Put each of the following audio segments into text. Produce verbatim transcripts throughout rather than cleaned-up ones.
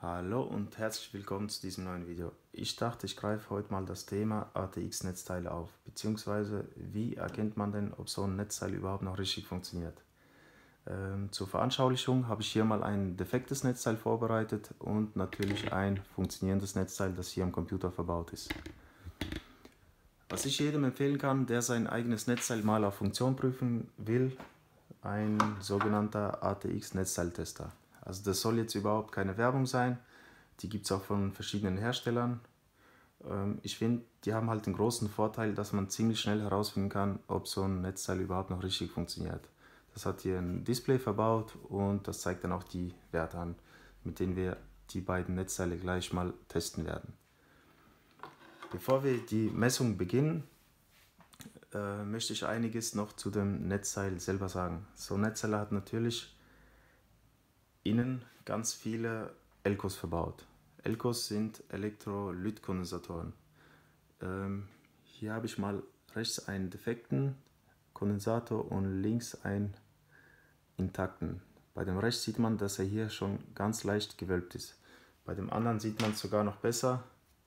Hallo und herzlich willkommen zu diesem neuen Video. Ich dachte, ich greife heute mal das Thema A T X-Netzteile auf, beziehungsweise wie erkennt man denn, ob so ein Netzteil überhaupt noch richtig funktioniert. Ähm, zur Veranschaulichung habe ich hier mal ein defektes Netzteil vorbereitet und natürlich ein funktionierendes Netzteil, das hier am Computer verbaut ist. Was ich jedem empfehlen kann, der sein eigenes Netzteil mal auf Funktion prüfen will, ein sogenannter A T X-Netzteiltester. Also das soll jetzt überhaupt keine Werbung sein, die gibt es auch von verschiedenen Herstellern. Ich finde, die haben halt den großen Vorteil, dass man ziemlich schnell herausfinden kann, ob so ein Netzteil überhaupt noch richtig funktioniert. Das hat hier ein Display verbaut und das zeigt dann auch die Werte an, mit denen wir die beiden Netzteile gleich mal testen werden. Bevor wir die Messung beginnen, äh, möchte ich einiges noch zu dem Netzteil selber sagen. So ein Netzteil hat natürlich innen ganz viele Elcos verbaut. Elcos sind Elektrolytkondensatoren. Ähm, hier habe ich mal rechts einen defekten Kondensator und links einen intakten. Bei dem rechts sieht man, dass er hier schon ganz leicht gewölbt ist. Bei dem anderen sieht man es sogar noch besser.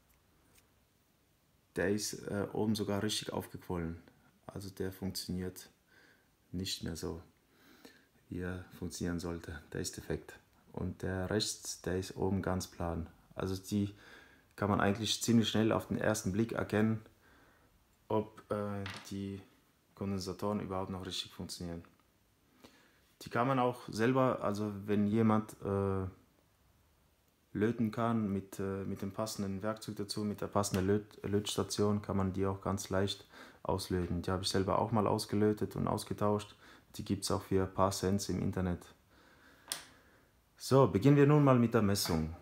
Der ist äh, oben sogar richtig aufgequollen. Also der funktioniert nicht mehr so, wie er funktionieren sollte. Der ist defekt. Und der rechts, der ist oben ganz plan. Also die kann man eigentlich ziemlich schnell auf den ersten Blick erkennen, ob äh, die Kondensatoren überhaupt noch richtig funktionieren. Die kann man auch selber, also wenn jemand äh, löten kann mit, äh, mit dem passenden Werkzeug dazu, mit der passenden Löt Lötstation, kann man die auch ganz leicht auslöten. Die habe ich selber auch mal ausgelötet und ausgetauscht. Die gibt es auch für ein paar Cent im Internet. So, beginnen wir nun mal mit der Messung.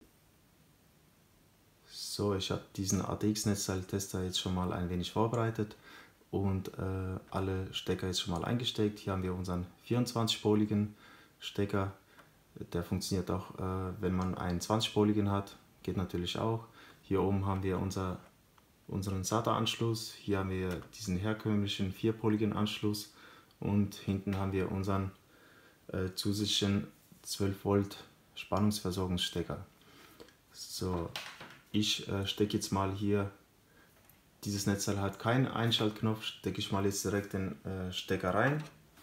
So, ich habe diesen A T X-Netzteiltester jetzt schon mal ein wenig vorbereitet und äh, alle Stecker jetzt schon mal eingesteckt. Hier haben wir unseren vierundzwanzig-poligen Stecker. Der funktioniert auch, äh, wenn man einen zwanzig-poligen hat, geht natürlich auch. Hier oben haben wir unser, unseren SATA-Anschluss. Hier haben wir diesen herkömmlichen vierpoligen Anschluss und hinten haben wir unseren äh, zusätzlichen zwölf Volt Spannungsversorgungsstecker. So, ich äh, stecke jetzt mal hier, dieses Netzteil hat keinen Einschaltknopf, stecke ich mal jetzt direkt den äh, Stecker rein.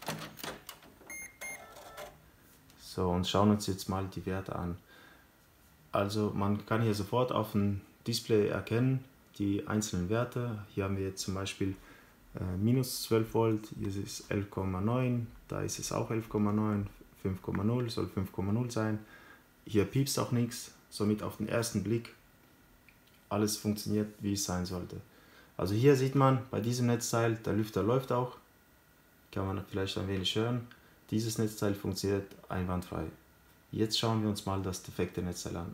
So, und schauen uns jetzt mal die Werte an. Also man kann hier sofort auf dem Display erkennen, die einzelnen Werte. Hier haben wir jetzt zum Beispiel äh, minus zwölf Volt, hier ist es elf Komma neun, da ist es auch elf Komma neun, fünf Komma null, soll fünf Komma null sein. Hier piepst auch nichts, somit auf den ersten Blick alles funktioniert, wie es sein sollte. Also hier sieht man, bei diesem Netzteil, der Lüfter läuft auch, kann man vielleicht ein wenig hören. Dieses Netzteil funktioniert einwandfrei. Jetzt schauen wir uns mal das defekte Netzteil an.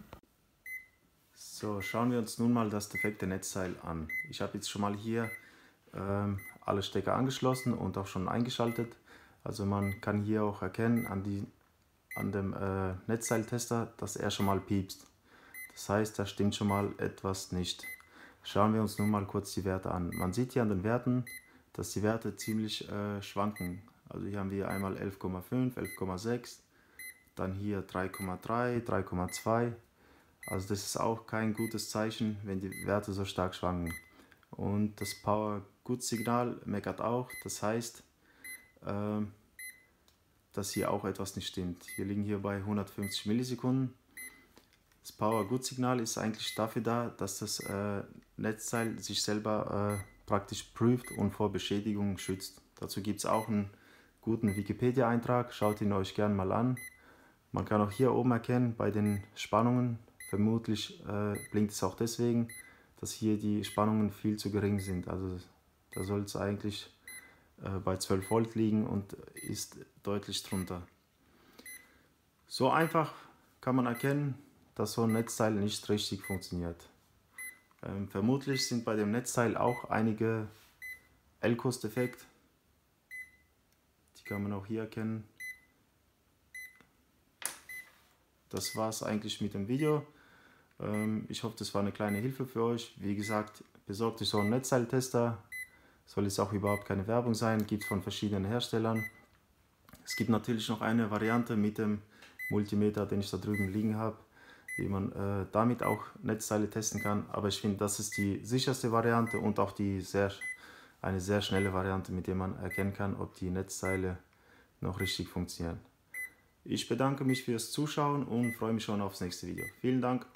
So, schauen wir uns nun mal das defekte Netzteil an. Ich habe jetzt schon mal hier ähm, alle Stecker angeschlossen und auch schon eingeschaltet. Also man kann hier auch erkennen an, die, an dem äh, Netzteiltester, dass er schon mal piepst. Das heißt, da stimmt schon mal etwas nicht. Schauen wir uns nun mal kurz die Werte an. Man sieht hier an den Werten, dass die Werte ziemlich äh, schwanken. Also hier haben wir einmal elf Komma fünf, elf Komma sechs, dann hier drei Komma drei, drei Komma zwei. Also das ist auch kein gutes Zeichen, wenn die Werte so stark schwanken. Und das Power-Good-Signal meckert auch. Das heißt, äh, dass hier auch etwas nicht stimmt. Wir liegen hier bei hundertfünfzig Millisekunden. Das Power-Good-Signal ist eigentlich dafür da, dass das äh, Netzteil sich selber äh, praktisch prüft und vor Beschädigung schützt. Dazu gibt es auch einen guten Wikipedia-Eintrag, schaut ihn euch gerne mal an. Man kann auch hier oben erkennen, bei den Spannungen, vermutlich äh, blinkt es auch deswegen, dass hier die Spannungen viel zu gering sind. Also da soll es eigentlich äh, bei zwölf Volt liegen und ist deutlich drunter. So einfach kann man erkennen, dass so ein Netzteil nicht richtig funktioniert. Ähm, vermutlich sind bei dem Netzteil auch einige Elcos defekt. Die kann man auch hier erkennen. Das war es eigentlich mit dem Video. Ähm, ich hoffe, das war eine kleine Hilfe für euch. Wie gesagt, besorgt euch so einen Netzteiltester. Soll jetzt auch überhaupt keine Werbung sein, gibt es von verschiedenen Herstellern. Es gibt natürlich noch eine Variante mit dem Multimeter, den ich da drüben liegen habe. wie man äh, damit auch Netzteile testen kann. Aber ich finde, das ist die sicherste Variante und auch die sehr, eine sehr schnelle Variante, mit der man erkennen kann, ob die Netzteile noch richtig funktionieren. Ich bedanke mich fürs Zuschauen und freue mich schon aufs nächste Video. Vielen Dank!